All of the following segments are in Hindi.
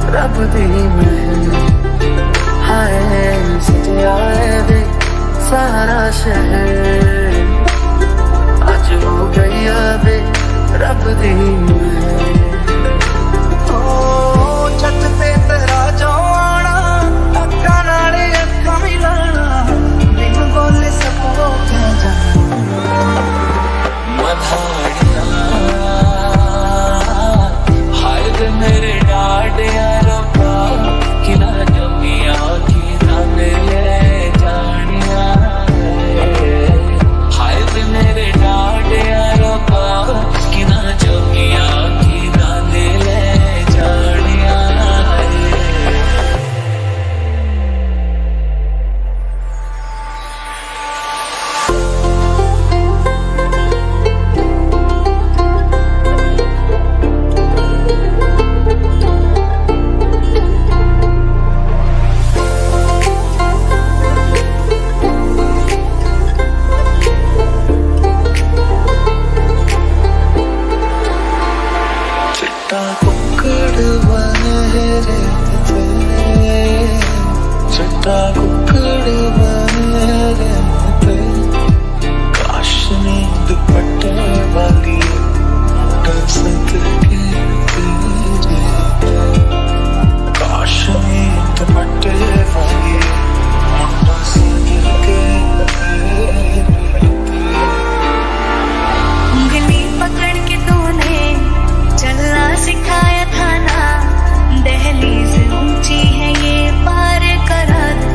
रब दी महल हाय सजया वे सारा शहर अज हो गई वे रब दी महल। छत पे तेरा जो आना अक्का नाले अक्का मिलाना बिन बोले सबको कह जाना मधाड़िया हाय वे मेरे डाडिया रब्बा किला जमिया किला ले जानिया हाय वे मेरे डाडिया रब्बा किला जमिया किला ले जानिया। चिट्टा कुक्कड़ बने रहते चिट्टा कुक्कड़ बने रहते काश नींद दुपट्टे वाली कसक के तेरे काश नींद दुपट्टे वाली कसक के उंगली पकड़ के तूने चलना सिखाया था ना दहलीज ऊंची है ये पार करा दे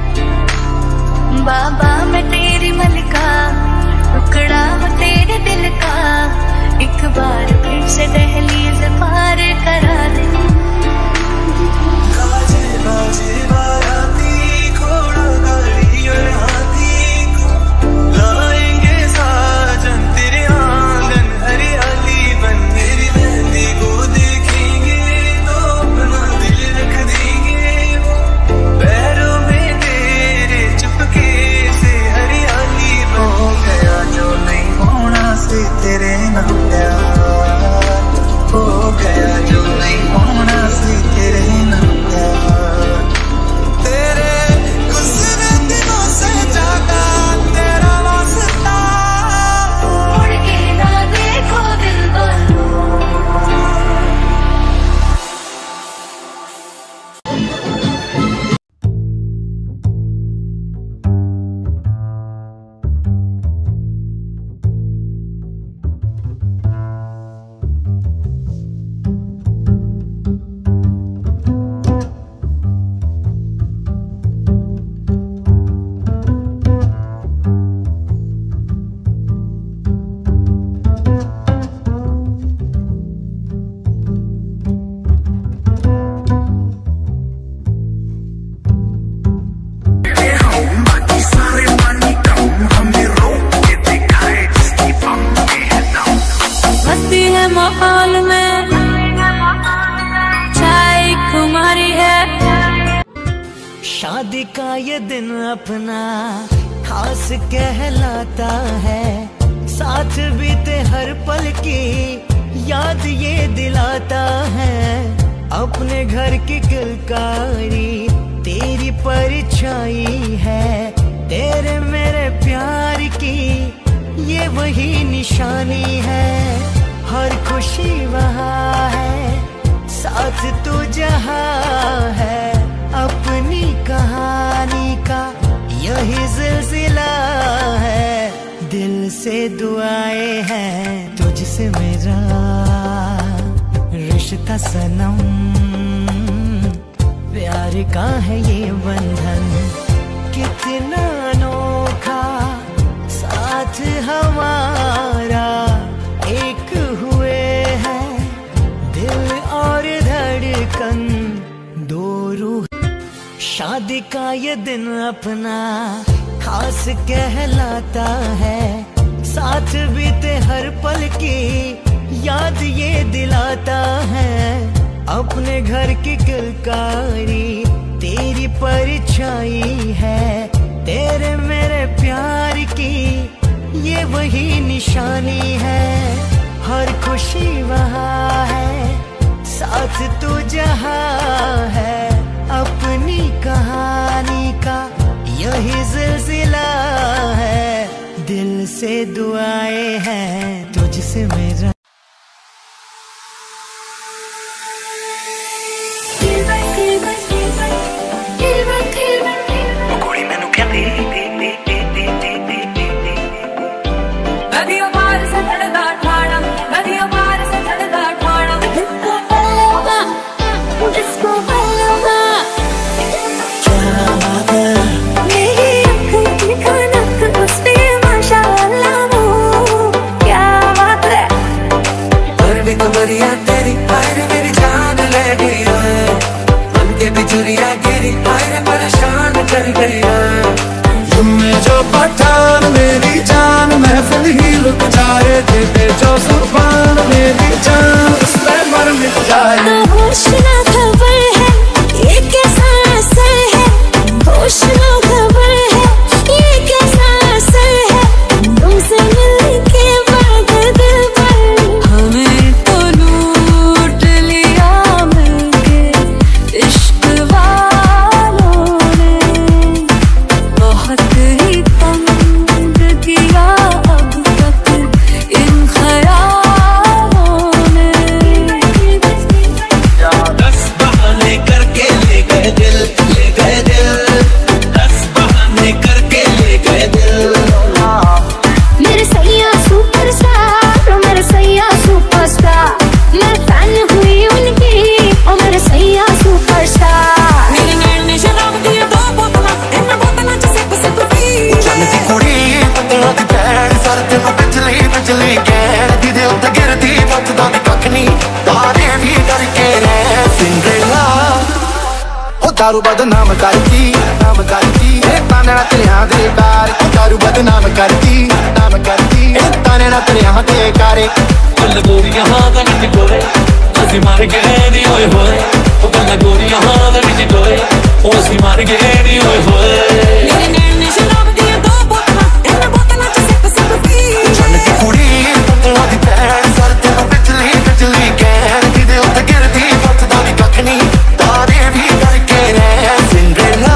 बाबा मैं तेरी मलिका टुकड़ा हूँ तेरे दिल का एक बार फिर से दहलीज पार करा दे। बाजे बाजे बाराती घोड़ा गाड़ी और हाथी को लाएंगे साजन तेरे आंगन हरियाली बन मेरी मेहंदी को देखेंगे तो अपना दिल रख देंगे पैरों में तेरे चुपके से हरियाली हो गया जो नहीं होना से तेरे ना प्यार हो गया जो नहीं होना से तेरे ना प्यार तेरे गुजरे दिनों से जागा तेरा वास्ता मुड़ के ना देखो दिल वालों मस्ती है माहौल में चाय खुमारी है शादी का ये दिन अपना खास कहलाता है साथ बीते हर पल की याद ये दिलाता है अपने घर की किलकारी तेरी परछाई है तेरे मेरे प्यार की ये वही निशानी है हर खुशी वहाँ है साथ तू जहाँ है अपनी कहानी का यही सिलसिला है दिल से दुआएं हैं तुझसे मेरा रिश्ता सनम प्यार का है ये बंधन कितना अनोखा साथ हमारा एक हुए हैं दिल और धड़कन दो रूह शादी का ये दिन अपना खास कहलाता है साथ बीते हर पल की याद ये दिलाता है अपने घर की किलकारी तेरी परछाई है तेरे मेरे प्यार की ये वही निशानी है हर खुशी वहाँ है साथ तू जहाँ से दुआएं हैं तुझसे मेरा। कुड़ी मैनू कहती नदियों पार से चढ़दा ठाणा, नदियों पार से चढ़दा ठाणा, इसको बल्लवा क्या बात है मेरी आँखों की खनक उस पे माशाअल्लाह वो क्या बात है। और भी कमरिया तेरी हाय रे मेरी जान ले गई है, मन के बिजुरिया गिरी हाय रे परेशान कर गई है। तुम्हें जो पठान मेरी जान महफिल ही रुक जाए, तेरे जो जुबान मेरी जान उस पे मर मिट जाए। ना होश ना खबर है ये कैसा असर है, होश ना खबर है ये कैसा असर है, तुमसे मिलने के बाद दिल पर हमें तो लूट लिया मिलके इश्क वालों ने, बहुत ही तंग किया अब तक इन ख्यालों ने। दस बहाने करके ले गए दिल, ले गए दिल, दस बहाने करके ले गए दिल। मेरे सैया सुपरस्टार, मेरे सैया सुपरस्टार, मैं फैन हुई उनकी और मेरे सैया सुपरस्टार। मेरे नैन ने शराब दिया दो बोतलां, इन बोतलां च सिप सिप पी। चलती कुड़ी पत्तों दी पैर, सर तेनों बिजली बिजली कहर दी दे उत्ते गिरदी बचदा दी कख नी, तारे भी करके रह सिंड्रेला। ओ दारू बदनाम करती, नाम करती ए ताने ना तेरे हाथ दे कार, दारू बदनाम करती, नाम करती ए ताने ना तेरे हाथ दे कारे। गल गोरियां हां दा विच डोए, असीं मार गए नी होए होए, ओ गल गोरियां हां दा विच डोए, ओ असीं मार गए नी होए होए। मेरे नैन ने शराब दिया दो बोतलां, इन बोतलां च सिप सिप पी। चलती कुड़ी पत्तों दी पैर, सर तेनों बिजली बिजली कहर दी दे उत्ते गिरदी बचदा दी कख नी, तारे भी करके रह सिंड्रेला।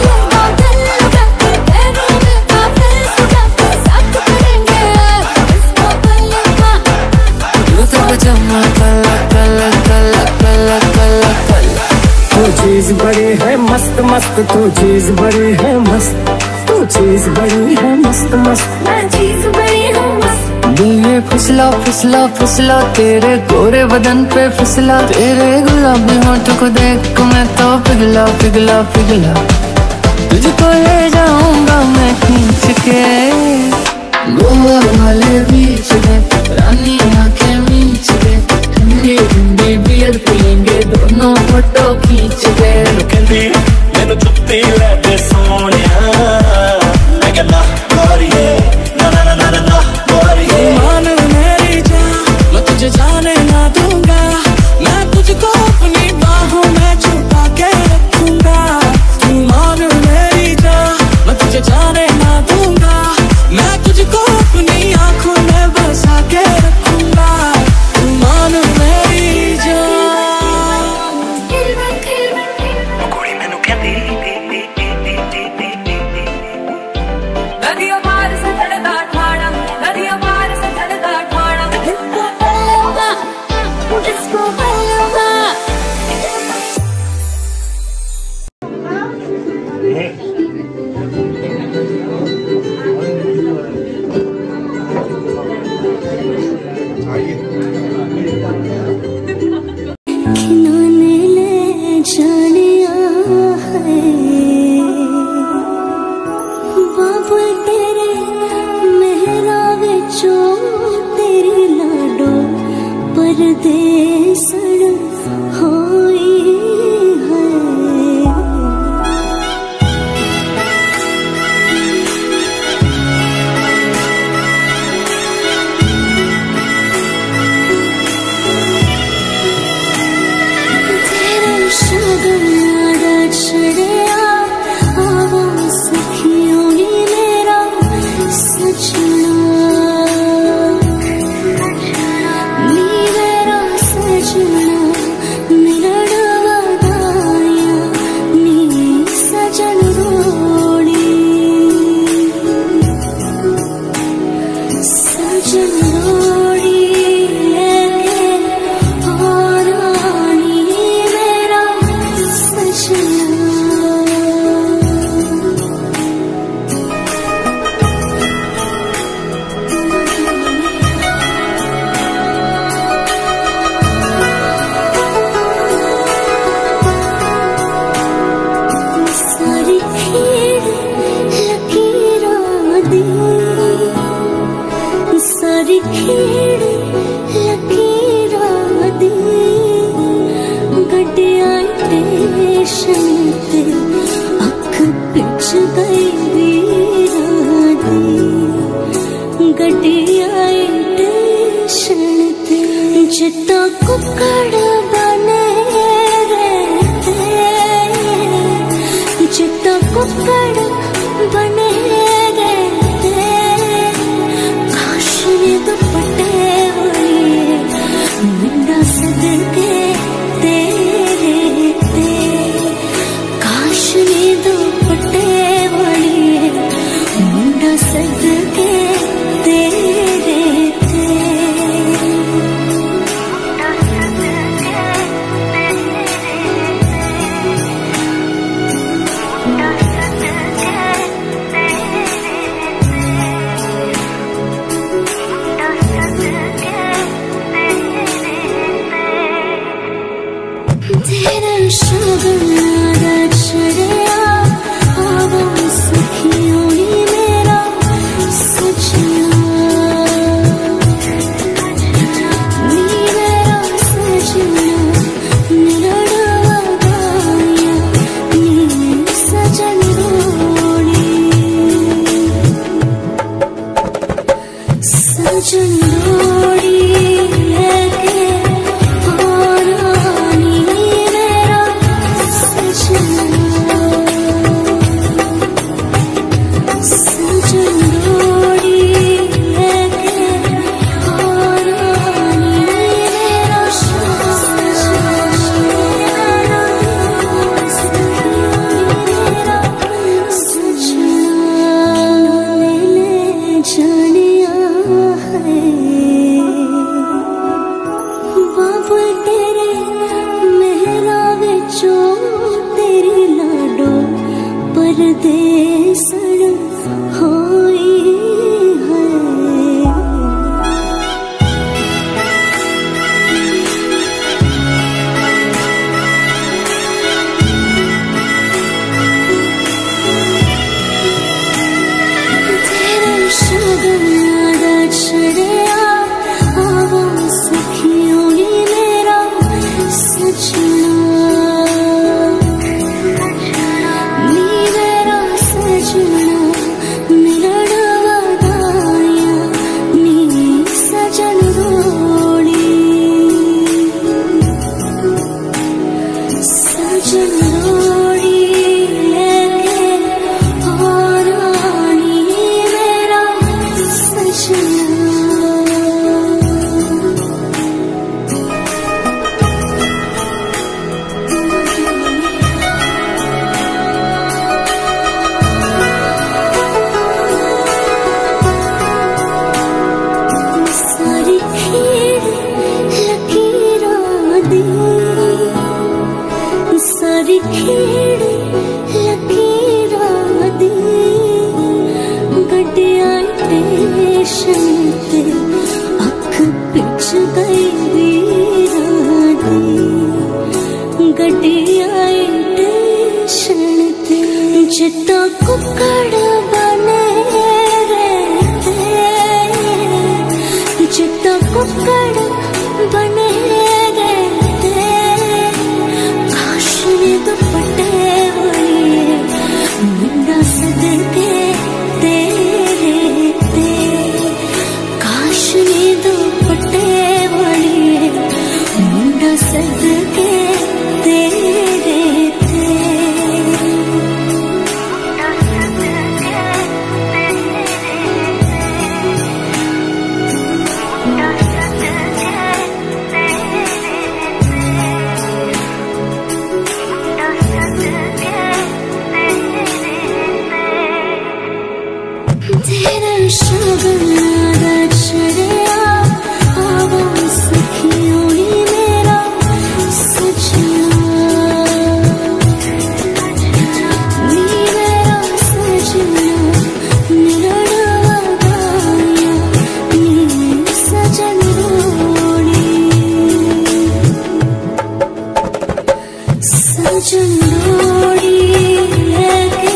तू चीज बड़ी है मस्त मस्त, तू चीज बड़ी है मस्त, तू चीज बड़ी है मस्त मस्त। मैं चीज बड़ी हूँ मस्त। दिल ये फिसला फिसला फिसला तेरे गोरे बदन पे फिसला, तेरे गुलाबी होंठ को देख के मैं तो पिघला पिघला पिघला। तुझको ले जाऊंगा मैं खींच के गोवा वाले बीच में, रानी आंखें मीच के, ठंडी ठंडी बियर पियेंगे दोनों फोटो खींच के। कहंदी मैनू जुत्ती लै दे सोहणिया, मैं कहना गोरिए ना ना ना ना ना गोरिए। मान मेरी जान मैं तुझे जाने ना दूंगा, मैं तुझको अपनी बाहों में छुपा के रखूंगा। तू मान मेरी जान मैं तुझे जाने ना दूंगा, मैं तुझको अपनी आंखों में बसा के रखूंगा। तू मान मेरी जान। कुड़ी मैनू कहती टेशन ते अख पिछ गई वीरां दी गड्डी आई टेशन ते जिता कुकड़ बने रहते जिता कुकड़ बने रहते काश ने दुपट्टे वाली मुंडा सदके तेरे ते काश ने दुपट्टे वाली मुंडा सदके तेरे ते तेरा शगुन छड़िया आवां सखियों नी मेरा सजना नी मेरा सजना निरड़वा गाया नी सजन रोड़ी सजन रोड़ी लेके जिता कुकड़ बने रहते जिता कुकड़ बने रहते काश ने दुपट्टे वाली मुंडा सदके तेरे ते काश ने दुपट्टे वाली मुंडा सदके तेरे ते तेरा शगुन छड़िया आवां सखियों नी मेरा सजना नी मेरा सजना निरड़वा गाया नी सजन रोड़ी सजन रोड़ी लेके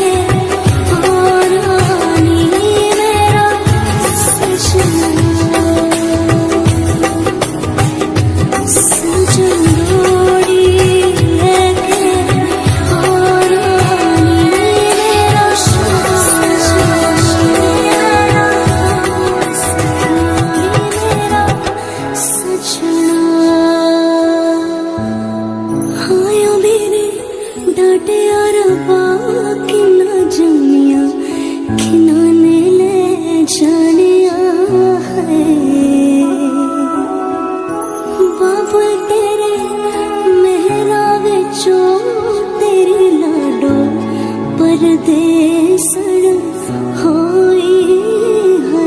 सजन रोड़ी लेके मुटियारा बाकी ना जमिया खिनाने ले जानिया है बाबा तेरे मेहरा विचो तेरी लाडो परदेसड़ होई है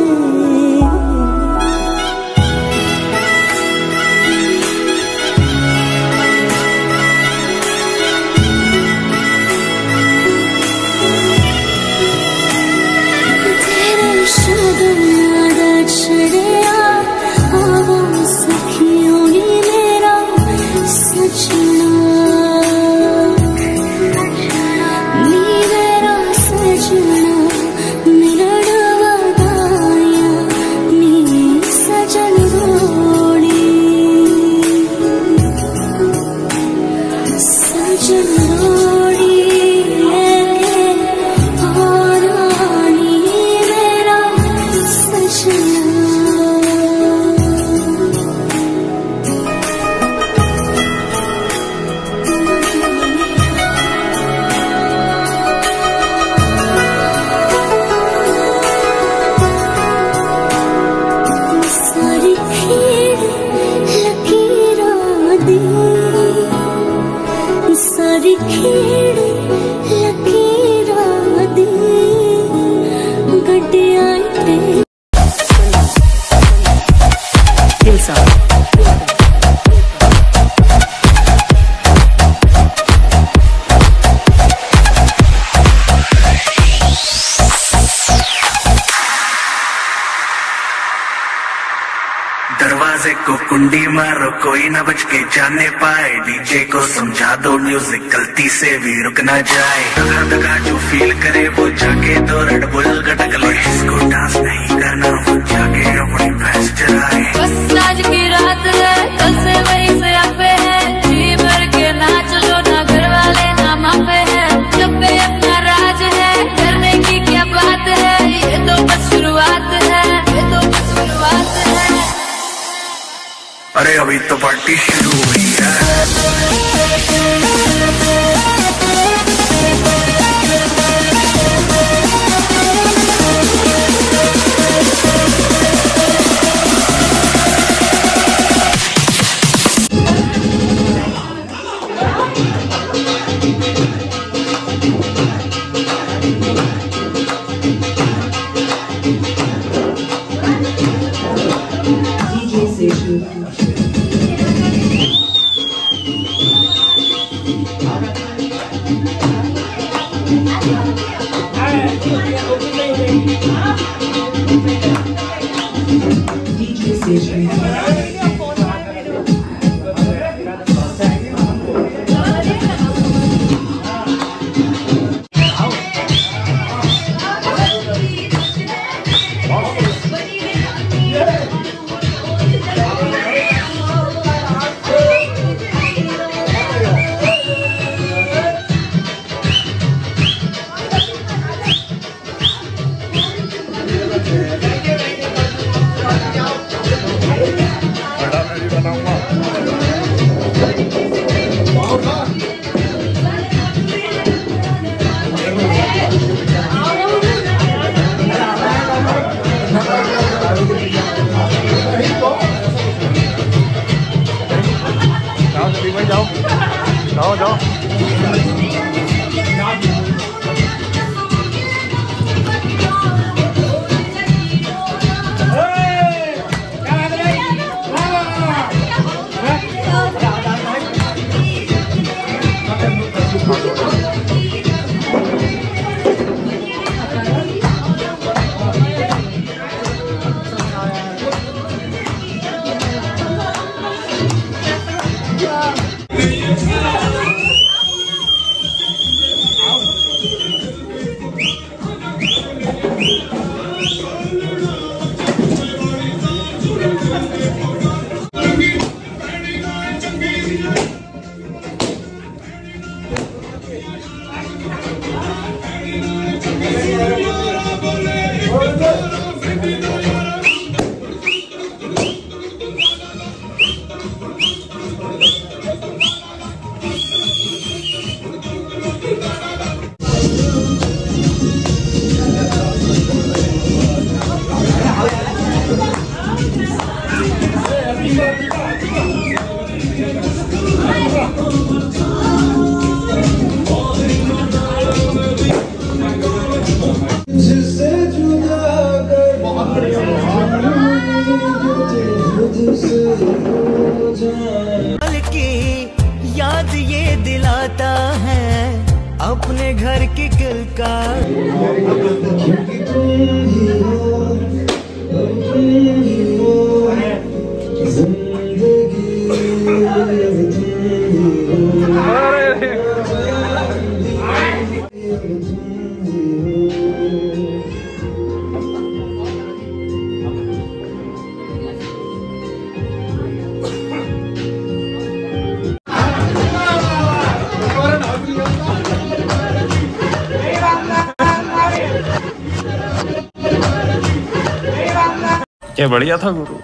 दरवाजे को कुंडी मारो कोई न बच के जाने पाए डीजे को समझा दो म्यूजिक गलती से भी रुक ना जाए दगा दगा जो फील करे वो जाके दो रेड बुल गटक ले जिसको डांस नहीं करना वो जाके अपनी भैंस चलाए बस आज की रात है कल से वही से आपे है जी भर के नाच लो ना घर वाले ना मापे है जब पे अपना राज है करने की क्या बात है ये तो बस शुरुआत है ये तो बस शुरुआत है अरे अभी तो पार्टी शुरू हुई है गाता है अपने घर की किलकार। क्या बढ़िया था गुरु।